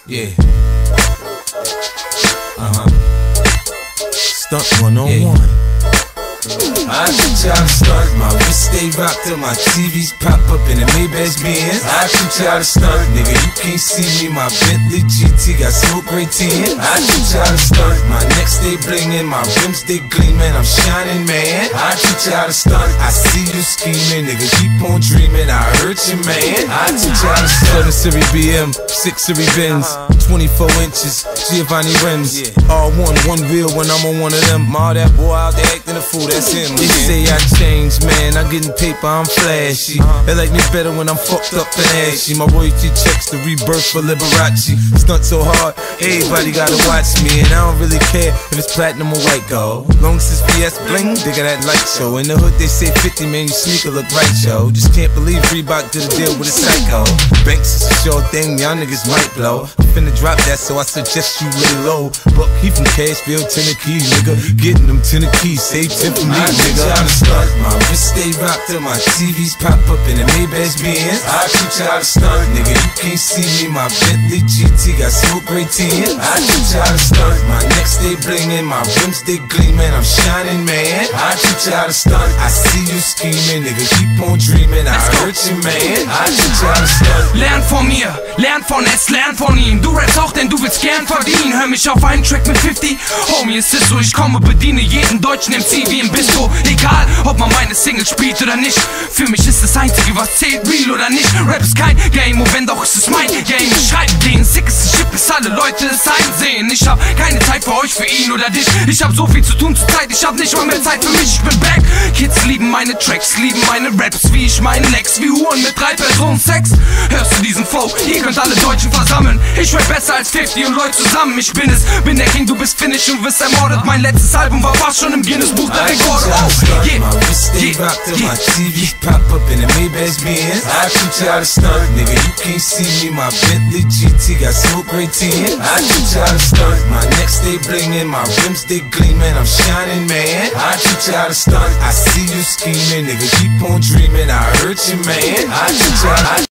Yeah. Stunt 101. I teach you how to stunt. My wrist stay rocked till my TVs pop up in the Maybach Benz. I teach you how to stunt, nigga. You can't see me. My Bentley GT got smoke gray tin. I teach you how to stunt. My neck stay blingin', my rims they gleamin'. I'm shining, man. I teach you how to stunt. I see you scheming, nigga. Keep on dreaming. I hurt you, man. I teach you how to stunt. 7 Series BM, 6 Series Benz, 24 inches, Giovanni rims. All one wheel when I'm on one of them. All that boy out there acting a fool. That's him. They say I changed, man. I'm getting paper, I'm flashy. They like me better when I'm fucked up and ashy. My royalty checks the rebirth for Liberace. Stunt so hard, everybody gotta watch me. And I don't really care if it's platinum or white gold. Long as it's VS bling, they got that light show. In the hood they say 50, man, you sneaker look right, yo. Just can't believe Reebok did a deal with a psycho. Banks is a sure thing, y'all niggas might blow. I'm finna drop that, so I suggest you lay low. Buck, he from Cashville, Tennessee, nigga. Getting them Tennessee, save 10 for me, nigga. How to stunt. My wrist stay rocked till my TVs pop up in the Maybach Benz. I teach you how to stunt, nigga. You can't see me. My Bentley GT got smoke gray tin. I teach you how to stunt. My neck stay blingin', my rims they gleamin'. I'm shining, man. I teach you how to stunt. I see you scheming, nigga. Keep on dreaming. I hurt you, man. I teach you how to stunt. Lern von mir, lern von es, lern von ihm. Du rappst auch, denn du willst gern verdienen. Hör mich auf einen Track mit 50. Homie, es ist so, ich komme, bediene jeden deutschen MC wie im Bistro. Egal, ob man meine Single spielt oder nicht. Für mich ist das Einzige, was zählt, real oder nicht. Rap ist kein Game, und wenn doch, ist es mein Game. Ich schreibe den sickesten Shit, bis alle Leute es einsehen. Ich hab keine Zeit für euch, für ihn oder dich. Ich hab so viel zu tun zur Zeit, ich hab nicht mal mehr Zeit für mich. Ich bin back. Kids lieben meine Tracks, lieben meine Raps, wie ich meinen Lex, wie Huren mit 3 Personen Sex. Hörst du diesen Flow? Ihr könnt alle Deutschen versammeln. Ich rap besser als 50 und Leute zusammen. Ich bin es, bin der King, du bist Finish und wirst ermordet. Mein letztes Album war fast schon im Guinness-Buch der Rekorde. My wrist stay rocked till my TVs pop up in the Maybach Benz. I teach you how to stunt, nigga. You can't see me. My Bentley GT got smoke gray tin. I teach you how to stunt. My neck stay blingin', my rims they gleamin'. I'm shining, man. I teach you how to stunt. I see you scheming, nigga. Keep on dreaming. I hurt you, man. I teach you how to